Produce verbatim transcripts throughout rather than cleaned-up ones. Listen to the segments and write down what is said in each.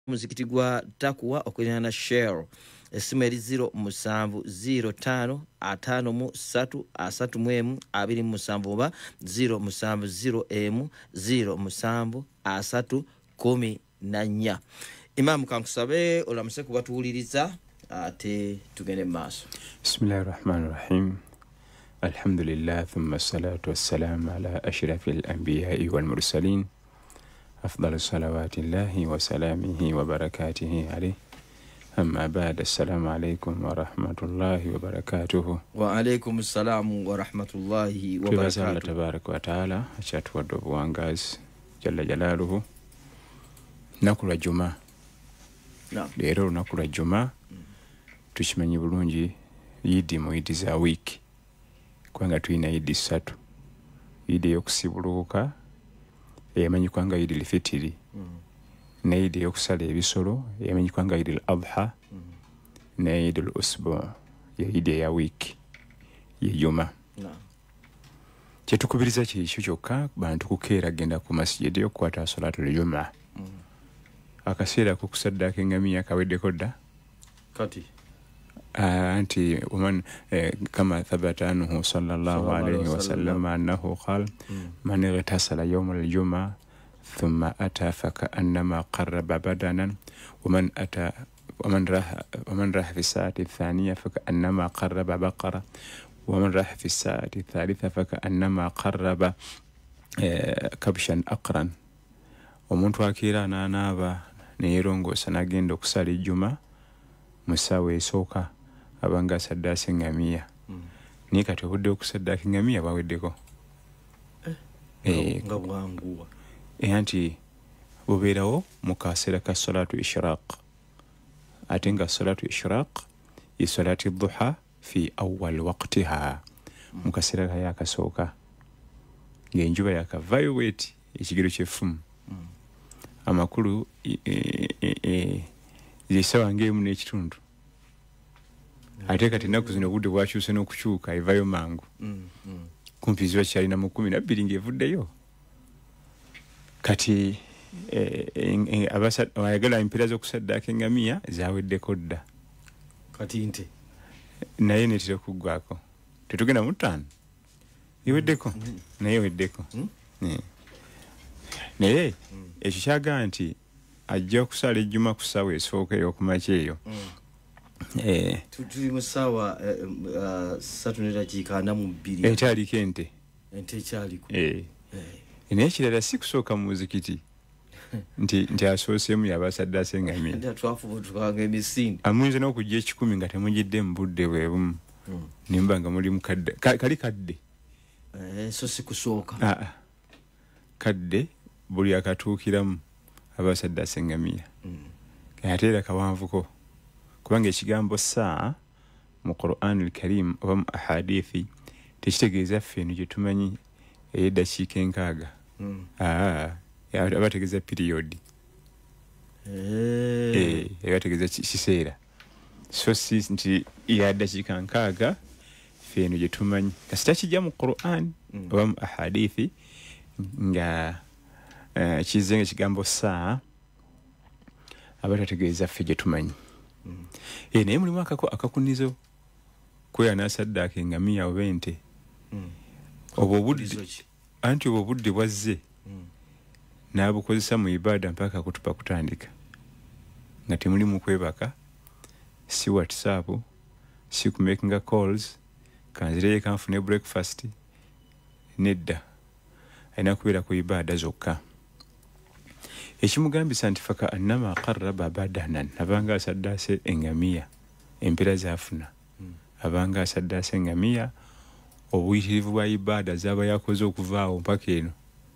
muzikiti gwa Dawa okulina share esimu eri zero musanvu zero tano atano mu satu asatu mwemu abiri musanvu oba zero musanvu zero emu zero musanvu asatu kumi na nnya. Imam kankusabe olamuse kubatuuliriza ate tugende maaso. Bismillahir Rahmanir Rahim. Alhamdulillah thumma salatu wassalamu ala ashrafil anbiya'i wal mursalin. أفضل صلوات الله وسلامه وبركاته عليه. أما بعد السلام عليكم ورحمة الله وبركاته. وعليكم السلام ورحمة الله وبركاته. الله تبارك وتعالى أشهد ودب وانغاز جل جلاله. نقول الجمعة. نعم. ليرو نقول الجمعة. تشمني بلونجي يدي مو يدي za wiki. Kwanga tuina yidi satu. Yidi yokusibuluka. Yemanyi kwanga yidi lifitiri mm. na yidi yokusala ebisolo yemanyi kwanga yidi al-adha mm. na yidi al-usbu yidi ya wiki yejuma na kyetukubiriza kyekyo kyokka bantu kukeera genda ku masjidi okukwata salatu al-juma mm. akaseera kukusaddaka engamiya kaweddeko dda kati أنتي ومن كما ثبت عنه صلى الله عليه وسلم أنه قال من اغتسل يوم الجمعة ثم أتى فكأنما قرب بدنا ومن أتى ومن راح ومن راح في الساعة الثانية فكأنما قرب بقرة ومن راح في الساعة الثالثة فكأنما قرب كبشا أقرا ومن تواكيرا نانابا نيرونغو سناجين kusali الجمعة musawe esooka abanga saddase ngamiya mm. ni kati obudde okusaddaka ngamiya baweddeko eh, eh nga bwanguwa eh anti bobeerawo mukaseera ka salatu ishraq atenga salatu ishraq yi salati dhuha fi awwal waqtiha mm. mukaseera ka yakasooka ngenjuba yakavayo weti ekigero kyefumu mm. amakulu e, e, e, zisawa ngemu n'ekitundu ate kati naku zino budde bwakyuse n'okukyuka evayo mangu mm, mm. kumpi ziba kyalina mu kumi na bbiri ng'evuddeyo kati eh, eh, abayagala empira z'okusaddaka engamiya zaweddeko dda kati nte naye netera okuggwako tetugenda mu ttaano iweddeko mm. naye weddeko mm? mm. naye mm. ekyo kyaga nti ajja okusala ejjuma ku ssaawa esooka ey'okumakya eyo mm. eh tuli mu ssaawa ssatu n'eddakiika ana mu bbiri ekyaliko ente ente ekyaliko eh naye ekirala si kusooka mu muzikiti nti nti asooseemu yabasaddase engamiya nti twafuba tukanga emisinde amuyinza n'okujja ekikumi nga temugidde mu budde bwe bumu mm. nimba nga muli mu kadde kali kadde eh so si kusooka ah kadde buli akatuukiramu abasaddase engamiya mm. ate era kawanvuko kubanga ekigambo saa mu Qur'an al-Karim oba mu ahadithi tekitegeeza ffenno gye tumanyi ey'eddakiika enkaaga mm. ah abategeeza period eh abategeeza kiseera so si nti ya ddakiika nkaaga ffenno gye tumanyi kasita kijja mu Qur'an mm. oba mu ahadithi nga Uh, kizenga kigambo saa abatategeeza ffe gye tumanyi mm. e naye mulimu akako akakunizo kwe anasaddaka engamiya oba ente mm. obwo obudde anti obwo obudde bwazze mm. n'abukozesa mu ibada mpaka kutupa kutandika nga temulimu kwebaka si whatsapp si kumakinga calls kanzireyo kanfune breakfast nedda ayina kubeera ku ibada zokka ekimugambisa nti faka annama qarraba badanan abanga asaddase engamiya empera zafuna mm. abanga asaddase engamiya obuyitirivu bwa ibada zaba yakoze okuvaawo mpaka eno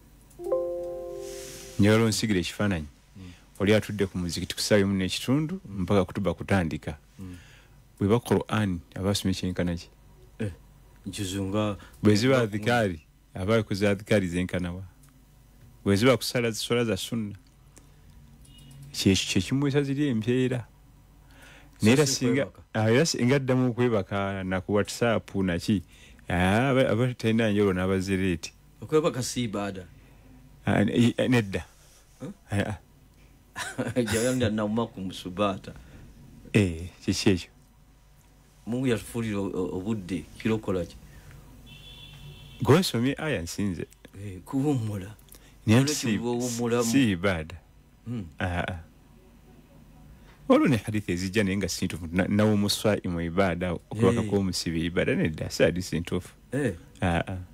njagala onsigire ekifaananyi mm. oli atudde ku muzikiti kusaayo mu n'ekitundu mm. mpaka kutuba kutandika mm. bwe ba Qur'an abasomye kyenkana ki eh njizunga bwe ziba adhikari abaye kuza adhikari zenkanawa bwe ziba kusala ziswala za sunna kyekimwesa ziri empeera nera singa era singa addamu okwebaka na ku WhatsApp naki abatalina njolo n'abazireti okwebaka si ibada nedda jayanga na umaku musubata eh kiki Mungu yatufulira obudde kirokola ki gwesomye aya nsinze eh kuwumula niyo si ibada mm. ah olu ne hadithi ezijja naye nga sintu nawo muswa imu ibada okubaka hey. kw'omusibe ibada nedda si hadithi ntuufu eh ah ah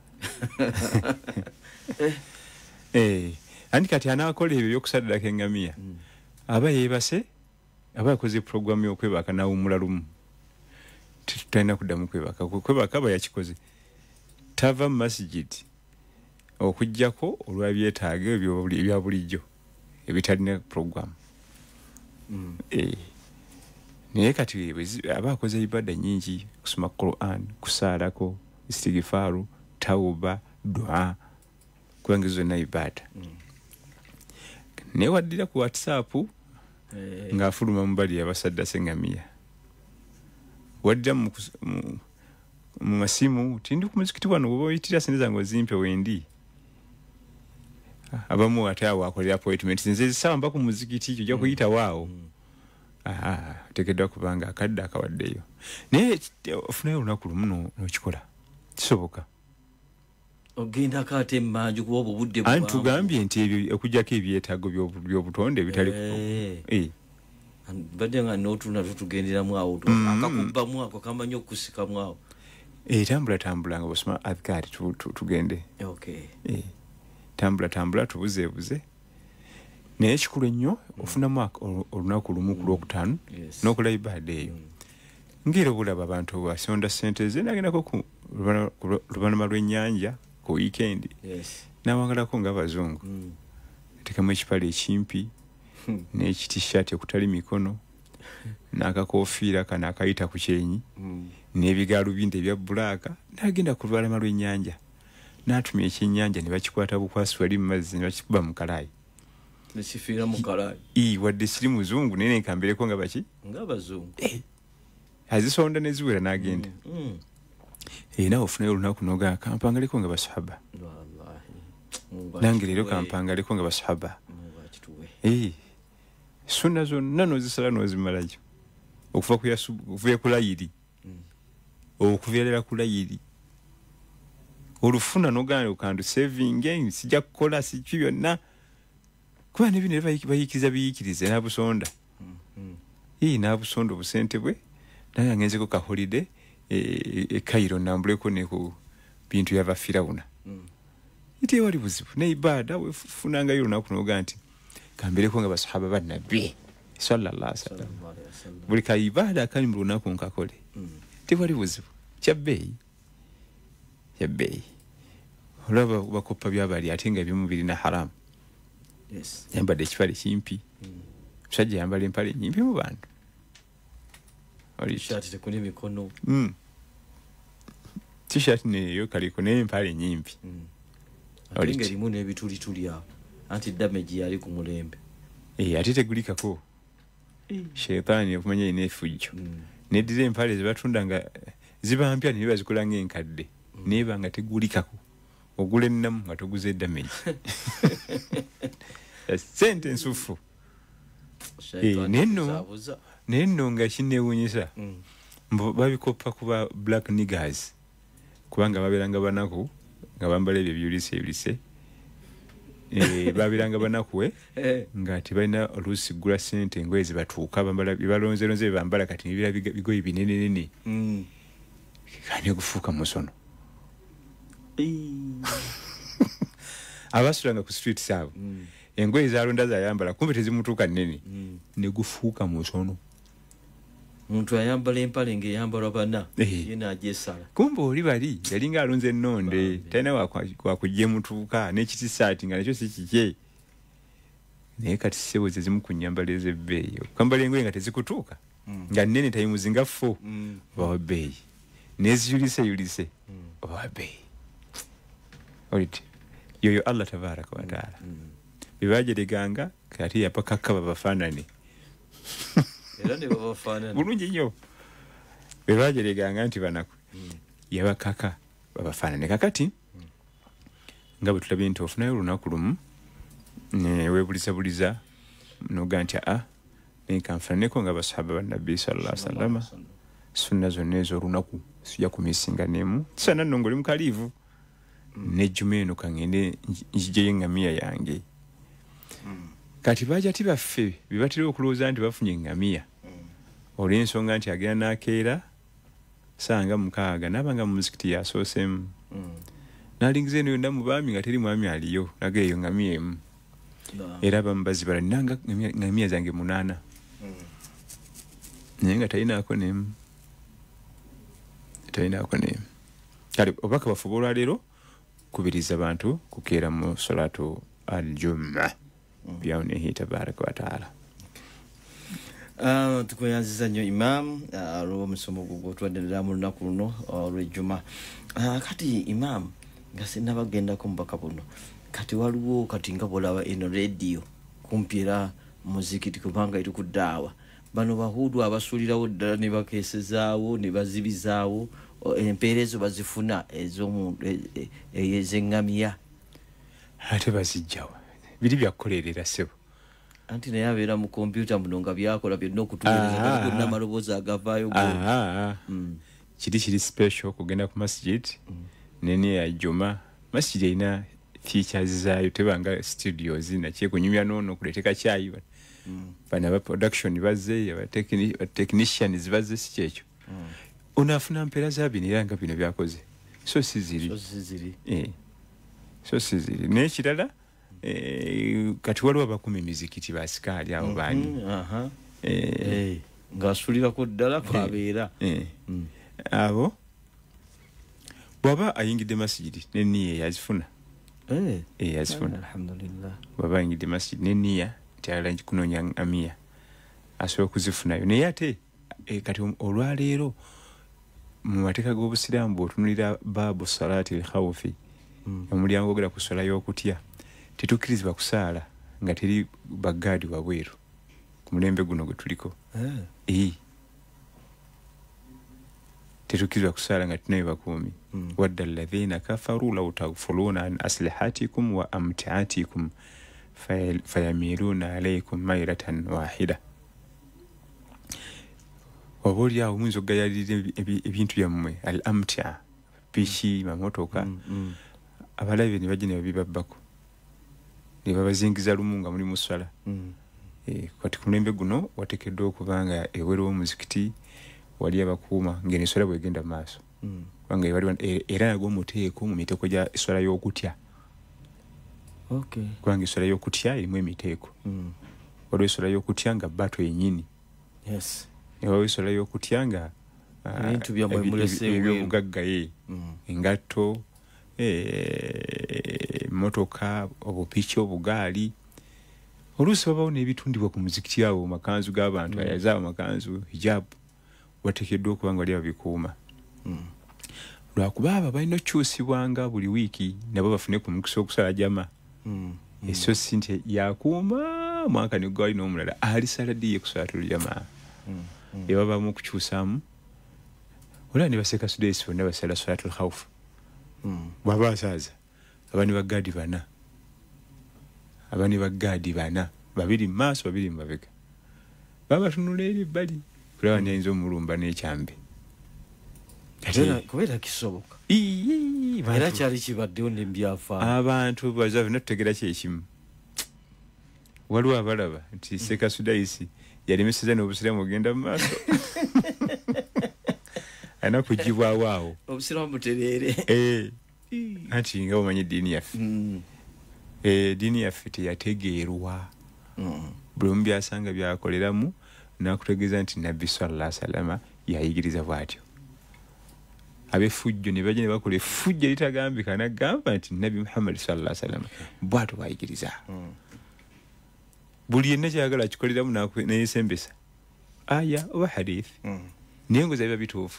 eh andi kati anaakola ebyo by'okusaddako eŋŋamiya mm. aba yeebase aba yakoze programu y'okwebaka n'awumula lumu tutalina kuddamu kwebaka kwebaka aba yakikoze tava mu masjid okujjako olwa byetaago ebya bulijjo ebitalina programu mm. eh naye kati aba akoze ibada nyingi kusoma Quran kusaalako istighfaru tauba dua kubanga zonna ibada mm. naye waddira ku WhatsApp hey. ng'afuluma mu bali abasadda sengamiya wadda mu mu masimu tindi ku muzikiti wano bwo oyitira sente zange ozimpe wendi abamu ate awo akolera appointment nze zisamba ku muzikiti ojja kuyita waawo mm. ah tekedwa kubanga akadde akawaddeyo naye ofunayo olunaku lumu n'okikola kisoboka ogenda kate mmanju kuba obudde bwa antu gambye nti ebyo okujjako ebyetaago by'obutonde bitali eh badde nga n'otuna tutugenderamu awo akakubbamu ako kamanyi okusikamu awo eh tambula tambula nga bosoma adhkari tugende okay eh tambula tambula tubuzeebuze naye ekikulu ennyo ofunamu olunaku lumu ku lwokutaano n'okola ibada eyo ng'era obulaba abantu basonda ssente ze nagendako ku lubalama lw'ennyanja ku weekend n'awangalako ng'abazungu tekamu ekipale ekimpi n'ekitishaati okutali mikono n'akakoofiira kano akayita ku kyenyi n'ebigaalubindi ebya bbulaaka n'agenda ku lubalama lw'ennyanja n'atumya ekyennyanja ne bakikwata bukwasi wali mu mazzi ne bakikuba mu kalaayi nekifiira mu kalaayi ii wadde siri muzungu naye nenkambireko nga baki ng'abazungu azisonda ne ziwera n'agenda ee nawe ofunayo olunaku n'ogaa kampangaleko nga basahaba nange leero kampangaleko nga basahaba ee sunna zonna n'ozisala n'ozimalayo okuva kuya kulayiri okuvyalira kulayiri olufuna n'ogaana okandu saving sijja kukola siki byonna kuba nebino bayikiriza biyikirize n'abusonda ii n'abusonda obusente bwe naye angenzeko ka holiday e Cairo nambuleko ne ku bintu yava Firawuna ite wali buzibu ne ibada wefunangayo olunaku n'ogaa nti kambireko nga basahaba ba nabbi sallallahu alaihi wasallam buli ka ibada akali mu lunaku nkakole tewali buzibu kyabbeeyi kyabbeeyi olaba bakoppa byabali ate nga ebimu birina haramu yes yambadde ekipale kimpi musajja yambala empale nyimpi mu bantu t-shirt tekuli mikono mm t-shirt neyo kaliko n'empale nyimpi ate ng'erimu n'ebitulituli awo anti damage yali ku mulembe eh ate tegulikako sheitaani okumanya ine efujjo neddira empale zebatunda nga ziba mpya ne bazikola ng'enkadde neba nga tegulikako ogula ennamu nga toguze damage sente nsufu nenno nenno nga kinewunyisa babikoppa kuba black niggers kubanga babeeranga banaku nga bambala ebyo byulise ebulise eh babiranga banakuwe nga tibalina oluusi gula sente engoye zibatuuka bambala bibalonze lonze bambala kati nibira bigoyi binene nene mm kani kufuuka musono abasulanga ku street saabo engoye zalonda zayambala kumbe tezimutuuka nene ne gufuuka musono muntu ayambala empale ng'eyambalwa bana yena agyesala kumbe oli bali yalinga alonze ennonde talina wakujja mutuuka n'ekitisaati nga nakyo si kikye naye kati ssebo ze zimu ku nnyambala ez'ebbeeyi okambala engoye nga tezikutuuka nga nnene tayimuzinga fo obawa bbeeyi n'eziyuliseyulise obawa bbeeyi oliti yoyo Allah tabaraka wa taala bibajereganga kati yapakakka babafaanane era ne babafaanane bulungi nnyo bebajereganga nti banaku yabakaka babafaanane kakati nga bwe tulabye nti ofunayo olunaku lumu ne weebulisabuliza noga nti a nenkanfaneko nga basahaba ba nabbi sallallahu alaihi wasallam sunna zonna ez'olunaku sijja kumisinga nemu tisana nno ng'oli mukaliivu nejjuma eno kangende njijeyo eŋŋamiya yange kati baja ti baffe bye batera okulowooza nti bafunye eŋŋamiya olw'ensonga nti agenda n'akeera sanga mukaaga n'abanga mu muzikiti yasooseemu n'alingiza eno yonna mu baami nga teri mwami aliyo naga eyo ŋŋamiya emu era abamu bazibala nanga ŋŋamiya zange munaana naye nga talinaako n'emu talinaako n'emu kale obubaka baffe obw'olwaleero kubiriza abantu kukeera mu salatu aljumma byawnehi tabaraka wataala. Uh, tukuyanziza nnyo Imam olw'omusomo gwo gwotwaddelera mu lunaku luno olw'ejjuma. Uh, kati Imam nga sinnabagendako mubaka buno kati waliwo kati nga bwolaba eno radio kumpi era muzikiti kubanga eri ku Dawa bano bahudu abasuulirawo ddala ne bakeesezaawo ne bazibizaawo empeerezo bazifuna ez'omuntu ez'eŋŋamiya ate bazijjawa biri byakukolerera ssebo anti naye abeera mu kompyuta muno nga byakola byonna okutuweereza gonna amaloboozi agavaayo kiri kiri special kugenda ku masjid neni ya juma masjid erina features zaayo tebanga studios nakyekunyumya noono kuleeteka kyayi bana ba production bazze aba technicians bazze si kyekyo unaafuna mpeera za bino era nga bino byakoze so si ziri so si ziri naye kirala kati waliwo abakuma emizikiti basikaali abo baani ng'asulirako ddala kwabeera abo bw'aba ayingidde masjidi n'enniya yazifuna yazifuna alhamdulillah bw'aba ayingidde masjidi n'enniya nti alala kunoonya ŋŋamiya asobola okuzifunayo naye ate kati olwaleero mu mateeka g'obusiraamu bw'otunulira baabu salaati al-khawfi omulyango ogera ku swala y'okutya tetukkirizibwa kusaala nga teri bagaadi wabweru ku mulembe guno gwe tuliko tetukkirizibwa kusaala nga tunayo bakuumi wadda alladhina kafaru law taghfuluna an aslihatikum wa amtiatikum fayamiluna alaykum mayratan wahida oba oliawo muyinza okugayalira ebintu byammwe al amtia piki mamotoka abalabe ne bajja ne babibabbako ne babazingiza lumu nga muli mu ssala kati ku mulembe guno wateekeddwa okuba nga ewere w'omuzikiti wali abakuuma ng'eno esswala bwegenda mu maaso kubanga era nagwo omuteeko mu miteeko gya esswala y'okutya kubanga esswala y'okutya erimu emiteeko waliwo esswala y'okutya nga bato yennyini waliwo esswala y'okutya nga ebyobugagga ye engatto motoka obupiki obugaali oluusi babawo n'ebitundibwa ku muzikiti awo makanzu g'abantu ayazaabo makanzu hijabu wateekeddwa okuba nga wali babikuuma lwakuba abo balina okukyusibwanga buli wiiki nabo bafune ku mukisa okusala jama eso si nti yakuuma mwaka ne gwali n'omulala alisala ddiye kusala tulujama ebabamu okukyusaamu olaba ne baseka sudeesi bonna basala salatul khawfu bw'aba asaaza aba ne bagaadi bana aba ne bagaadi bana babiri mu maaso babiri mu mabega baba batunula eri ebbali kulaba ni ayinza omulumba n'ekyambe kubeera kisoboka era kyali kibaddewo nebyafa abantu baza byonna tutegera kyekimu waliwo abalaba nti seka sudaisi yalemeseza n'obusiraamu ogenda mu maaso alina kugibwawo awo obusiraamu butereere anti nga omanyi eddiini yaffe eddiini yaffe teyategeerwa buli omu byasanga byakoleramu nakutegeeza nti nabbi sallallahu alaihi wasallama yayigiriza bw'atyo ab'effujjo ne bajja ne bakola effujjo eritagambika nagamba nti nabbi Muhammad sallallahu alaihi wasallama bw'atyo bwayigiriza buli yenna kyayagala akikoleramu neyesembesa aya oba hadith naye ngoza biba bituufu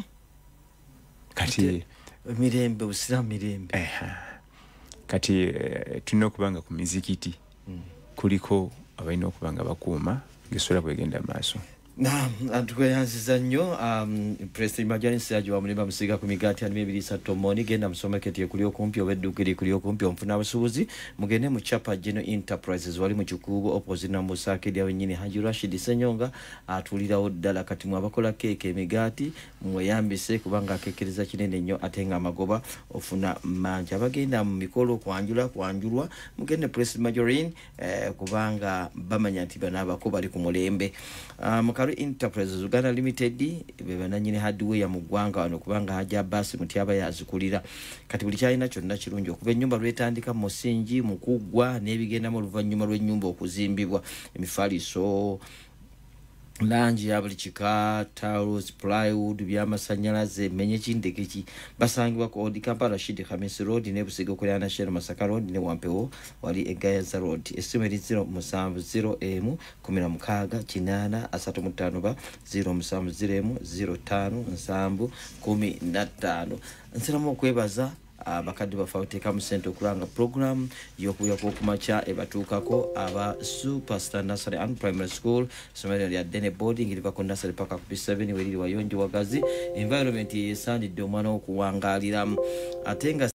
kati mirembe busiraamu mirembe kati tulina okuba nga ku mizikiti kuliko abalina okuba nga bakuuma ng'esswala bwegenda maaso Naam, tukweyanziza nnyo um, President Majani Ssaji wa Mulimba Musiga ku migaati ani ebiri ssatu Moni genda musomeketi kuli okumpi obedduka eri kuli okumpi omufuna abasuubuzi mugende mu Chapa General Enterprises wali mu kikuubo opposite na Musakedi awennyini Haji Rashid Senyonga atulirawo ddala kati mu abakola keeke emigaati mweyambise kubanga akekereza kinene nnyo ate nga amagoba ofuna manja abagenda mu mikolo kwanjula kwanjulwa mugende President Majorine eh, kubanga bamanya nti bano abako bali ku mulembe um, Enterprises Uganda Limited bebananyine hardware ya mugwanga wano kubanga haja basi mutiaba yazikulira kati buli kyalina kyonna kirungi okuba ennyumba lwetandika mu musingi mukugwa n'ebigenda mu luvannyuma lw'ennyumba okuzimbibwa emifaliso lanji ya buli kika tiles plywood by'amasannyalaze menye kindekeki basangibwa ku Old Kampala Rashid Khamis Road ne Busiga Okulana Shell Masaka Road ne Wampewo wali Egayaza Road esimu eri zero musanvu zero emu kumi na mukaaga kinaana asatu mu ttaano ba zero musanvu zero emu zero ttaano nsanvu kumi na ttaano nsiramu okwebaza abakadde bafa oteeka mu ssente okulanga program y'okuyako okumakya ebatuukako aba Superstar Nursery and Primary School somero lya Dene Boarding iliva ku nursery paka ku P seven weriri wayonjo wagazi environment yesaanidde omwana okuwangaaliramu ate nga